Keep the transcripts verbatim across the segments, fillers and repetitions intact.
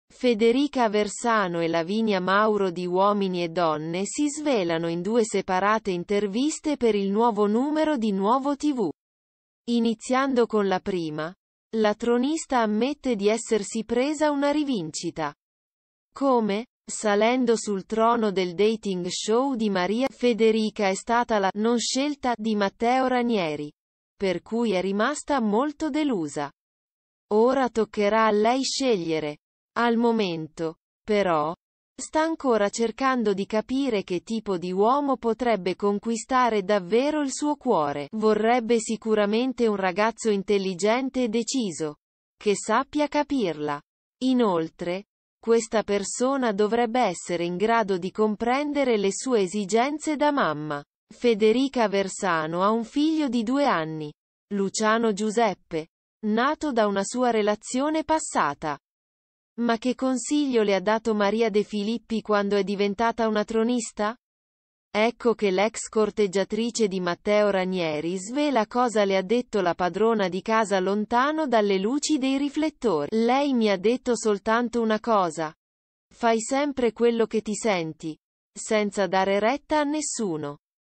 Federica Aversano e Lavinia Mauro di Uomini e Donne si svelano in due separate interviste per il nuovo numero di Nuovo tivù. Iniziando con la prima, la tronista ammette di essersi presa una rivincita. Come? Salendo sul trono del dating show di Maria, Federica è stata la non scelta di Matteo Ranieri, per cui è rimasta molto delusa. Ora toccherà a lei scegliere. Al momento, però, sta ancora cercando di capire che tipo di uomo potrebbe conquistare davvero il suo cuore. Vorrebbe sicuramente un ragazzo intelligente e deciso, che sappia capirla. Inoltre, questa persona dovrebbe essere in grado di comprendere le sue esigenze da mamma. Federica Aversano ha un figlio di due anni, Luciano Giuseppe, nato da una sua relazione passata. Ma che consiglio le ha dato Maria De Filippi quando è diventata una tronista? Ecco che l'ex corteggiatrice di Matteo Ranieri svela cosa le ha detto la padrona di casa lontano dalle luci dei riflettori. Lei mi ha detto soltanto una cosa. Fai sempre quello che ti senti, senza dare retta a nessuno.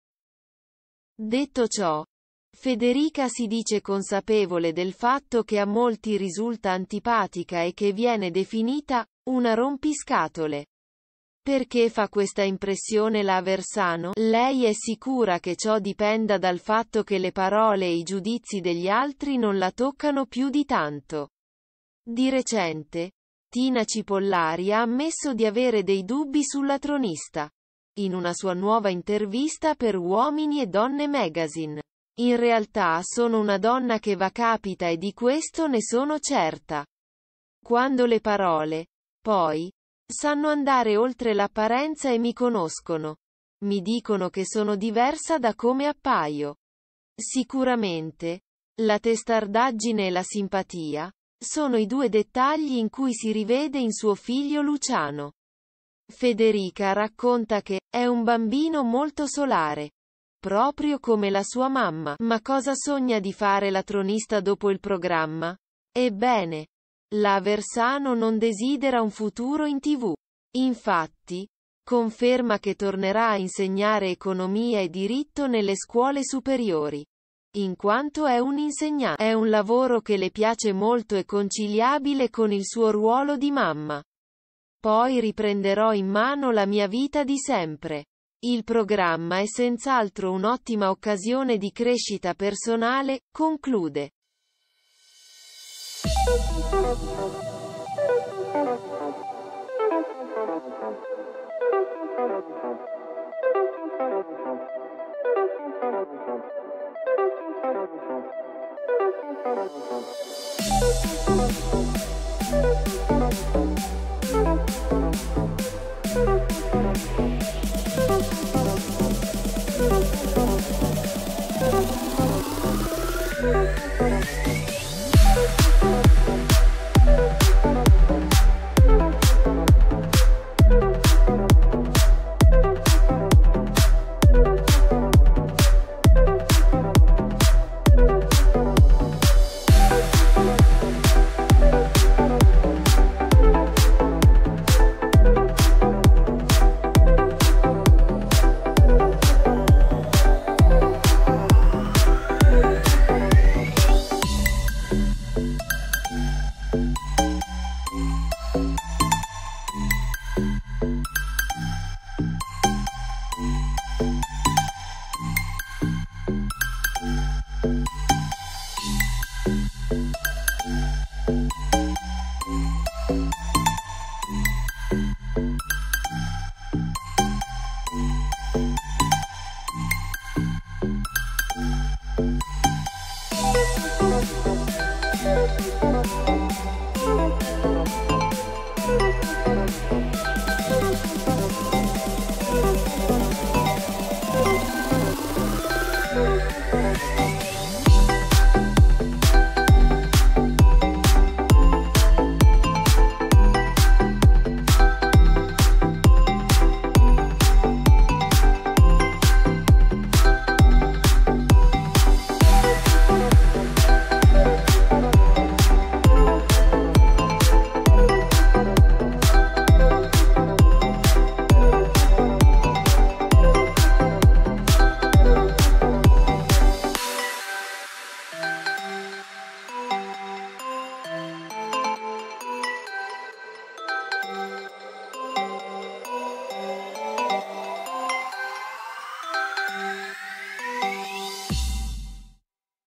Detto ciò, Federica si dice consapevole del fatto che a molti risulta antipatica e che viene definita una rompiscatole. Perché fa questa impressione la Aversano? Lei è sicura che ciò dipenda dal fatto che le parole e i giudizi degli altri non la toccano più di tanto. Di recente, Tina Cipollari ha ammesso di avere dei dubbi sulla tronista. In una sua nuova intervista per Uomini e Donne Magazine. In realtà sono una donna che va capita e di questo ne sono certa. Quando le parole, poi, sanno andare oltre l'apparenza e mi conoscono. Mi dicono che sono diversa da come appaio. Sicuramente, la testardaggine e la simpatia sono i due dettagli in cui si rivede in suo figlio Luciano. Federica racconta che è un bambino molto solare. Proprio come la sua mamma. Ma cosa sogna di fare la tronista dopo il programma? Ebbene, la Aversano non desidera un futuro in tivù. Infatti, conferma che tornerà a insegnare economia e diritto nelle scuole superiori. In quanto è un insegnante. È un lavoro che le piace molto e conciliabile con il suo ruolo di mamma. Poi riprenderò in mano la mia vita di sempre. Il programma è senz'altro un'ottima occasione di crescita personale, conclude.